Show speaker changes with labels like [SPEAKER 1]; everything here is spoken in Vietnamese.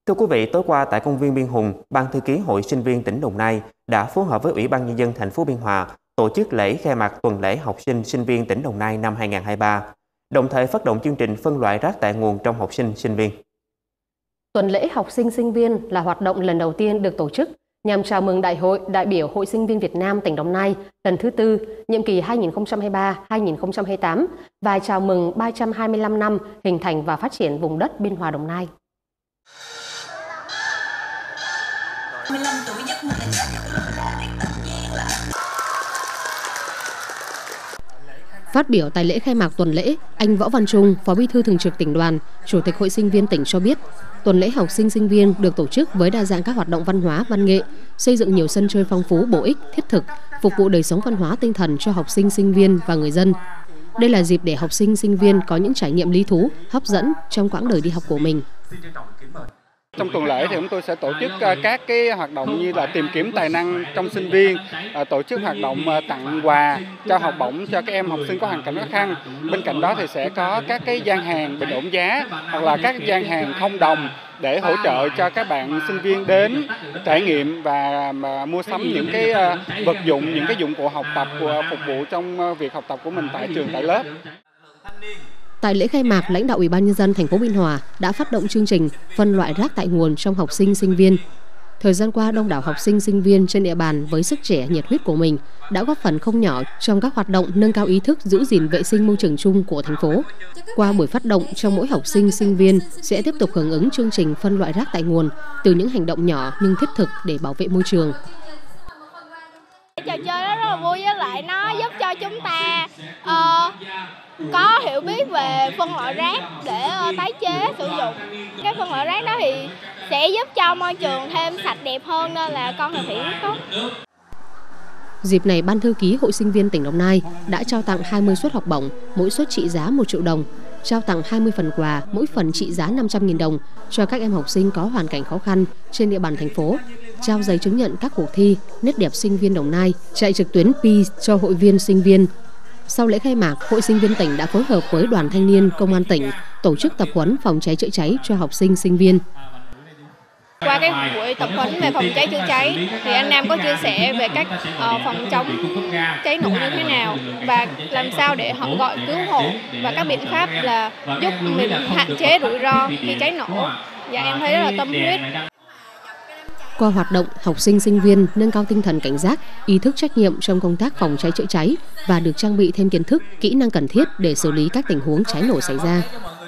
[SPEAKER 1] Thưa quý vị, tối qua tại công viên Biên Hùng, Ban thư ký Hội Sinh viên tỉnh Đồng Nai đã phối hợp với Ủy ban Nhân dân thành phố Biên Hòa tổ chức lễ khai mạc tuần lễ học sinh sinh viên tỉnh Đồng Nai năm 2023, đồng thời phát động chương trình phân loại rác tại nguồn trong học sinh sinh viên.
[SPEAKER 2] Tuần lễ học sinh sinh viên là hoạt động lần đầu tiên được tổ chức nhằm chào mừng Đại hội đại biểu Hội Sinh viên Việt Nam tỉnh Đồng Nai lần thứ 4, nhiệm kỳ 2023-2028 và chào mừng 325 năm hình thành và phát triển vùng đất Biên Hòa Đồng Nai. Phát biểu tại lễ khai mạc tuần lễ, anh Võ Văn Trung, Phó Bí thư Thường trực Tỉnh đoàn, Chủ tịch Hội Sinh viên tỉnh cho biết, tuần lễ học sinh sinh viên được tổ chức với đa dạng các hoạt động văn hóa, văn nghệ, xây dựng nhiều sân chơi phong phú, bổ ích, thiết thực, phục vụ đời sống văn hóa tinh thần cho học sinh sinh viên và người dân. Đây là dịp để học sinh sinh viên có những trải nghiệm lý thú, hấp dẫn trong quãng đời đi học của mình.
[SPEAKER 3] Trong tuần lễ thì chúng tôi sẽ tổ chức các cái hoạt động như là tìm kiếm tài năng trong sinh viên, tổ chức hoạt động tặng quà, trao học bổng cho các em học sinh có hoàn cảnh khó khăn. Bên cạnh đó thì sẽ có các cái gian hàng bình ổn giá hoặc là các gian hàng không đồng để hỗ trợ cho các bạn sinh viên đến trải nghiệm và mua sắm những cái vật dụng, những cái dụng cụ học tập phục vụ trong việc học tập của mình tại trường, tại lớp.
[SPEAKER 2] Tại lễ khai mạc, lãnh đạo Ủy ban Nhân dân thành phố Biên Hòa đã phát động chương trình phân loại rác tại nguồn trong học sinh sinh viên. Thời gian qua, đông đảo học sinh sinh viên trên địa bàn với sức trẻ, nhiệt huyết của mình đã góp phần không nhỏ trong các hoạt động nâng cao ý thức giữ gìn vệ sinh môi trường chung của thành phố. Qua buổi phát động, trong mỗi học sinh sinh viên sẽ tiếp tục hưởng ứng chương trình phân loại rác tại nguồn từ những hành động nhỏ nhưng thiết thực để bảo vệ môi trường.
[SPEAKER 4] Trò chơi đó rất là vui, với lại nó giúp cho chúng ta có hiểu biết về phân loại rác để tái chế sử dụng. Cái phân loại rác đó thì sẽ giúp cho môi trường thêm sạch đẹp hơn, nên là con thực hiện rất tốt.
[SPEAKER 2] Dịp này, Ban thư ký Hội Sinh viên tỉnh Đồng Nai đã trao tặng 20 suất học bổng, mỗi suất trị giá 1 triệu đồng, trao tặng 20 phần quà, mỗi phần trị giá 500.000 đồng cho các em học sinh có hoàn cảnh khó khăn trên địa bàn thành phố, trao giấy chứng nhận các cuộc thi Nét đẹp sinh viên Đồng Nai, chạy trực tuyến PI cho hội viên sinh viên. Sau lễ khai mạc, Hội Sinh viên tỉnh đã phối hợp với Đoàn Thanh niên Công an tỉnh tổ chức tập huấn phòng cháy chữa cháy cho học sinh sinh viên.
[SPEAKER 4] Qua cái buổi tập huấn về phòng cháy chữa cháy thì anh Nam có chia sẻ về cách phòng chống cháy nổ như thế nào và làm sao để họ gọi cứu hộ và các biện pháp là giúp mình hạn chế rủi ro khi cháy nổ. Và em thấy rất là tâm huyết.
[SPEAKER 2] Qua hoạt động, học sinh sinh viên nâng cao tinh thần cảnh giác, ý thức trách nhiệm trong công tác phòng cháy chữa cháy và được trang bị thêm kiến thức, kỹ năng cần thiết để xử lý các tình huống cháy nổ xảy ra.